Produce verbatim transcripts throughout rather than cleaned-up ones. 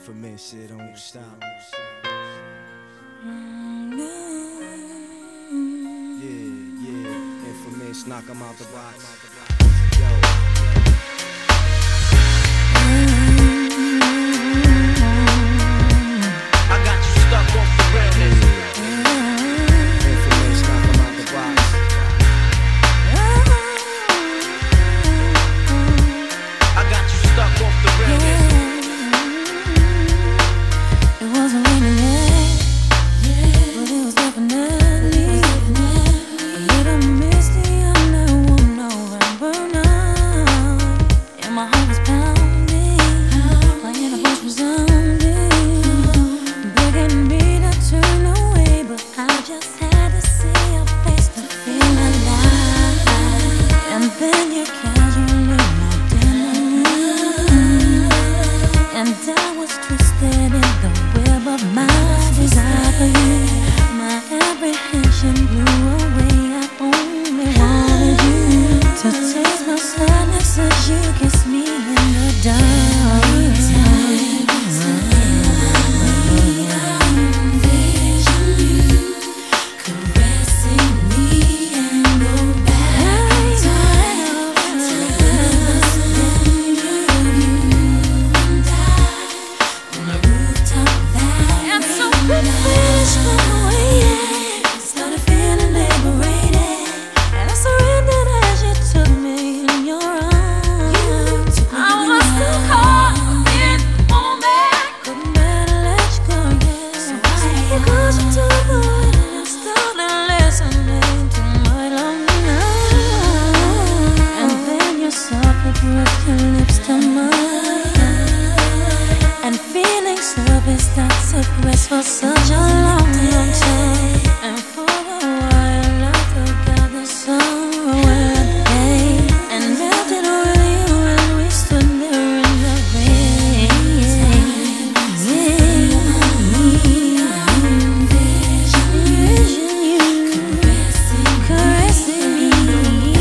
Infamous shit don't stop. Yeah, yeah, Infamous, knock 'em out the box. Yo. I got you stuck off the realness. Infamous, knock 'em out the box. I got you stuck off the realness. It wasn't raining yet, but it was definitely a little misty on that one November night, and my heart was pounding, my inner voice resounding, begging me to turn away, but I just had to see your face to feel alive. And then you casually walked in the room, and I was twisted in the web of my desire for you. My apprehension blew away. I only wanted you to taste my sadness as you kissed me in the dark. Caressing me and go back to and so quick fish from away. Started feeling liberated, and I surrendered as you took me in your arms. I was so caught in the moment, couldn't bear to let you go, yeah. Because you took the word and I started listening to my lonely night. And then you softly pressed your lips to mine, and feelings surfaced that suppressed for such a long, long time. And for a while I forgot the sorrow and the pain, and melted with you when we stood there in the rain. Envision you caressing me.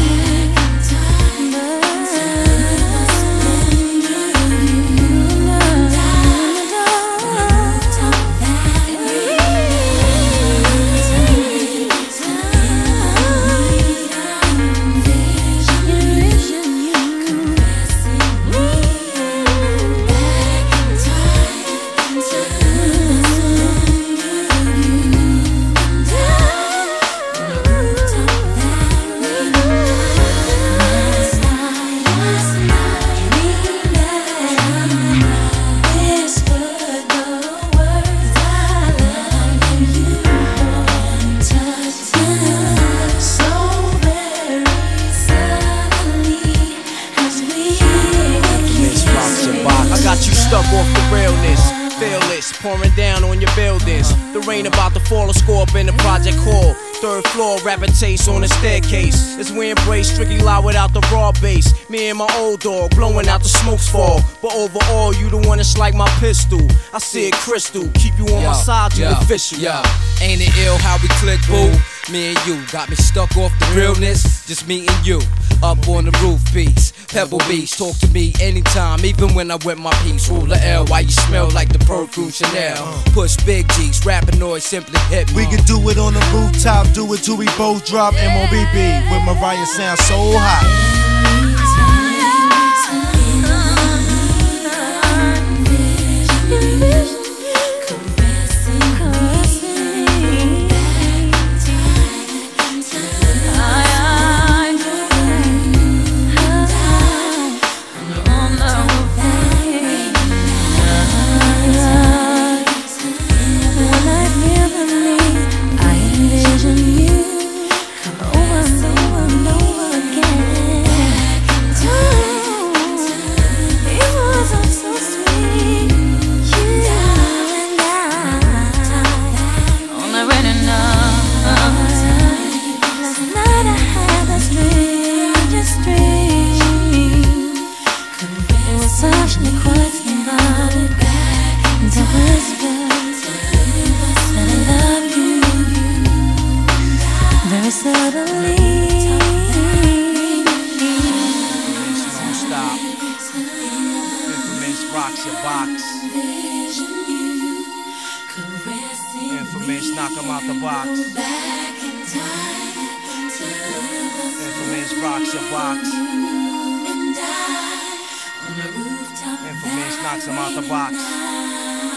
I got you stuck off the realness. Fearless, pouring down on your buildings. The rain about to fall, a score up in the project hall. Third floor, rapping taste on the staircase. As we embrace strictly loud without the raw bass. Me and my old dog, blowing out the smokes fall. But overall, you the one that's like my pistol. I see it crystal, keep you on Yo, my side, you yo, official. Yo, ain't it ill how we click, boo? Me and you got me stuck off the realness. Just me and you, up on the roof piece. Pebble Beach, talk to me anytime, even when I wet my piece. Ruler L, why you smell like the perfume Chanel? Push big G's, rapping noise simply hit me. We can do it on the rooftop, do it till we both drop M O B B with Mariah sound so hot. rocks your box. Infamous, knock him out the box. Infamous rocks your box. Infamous knocks him out the box.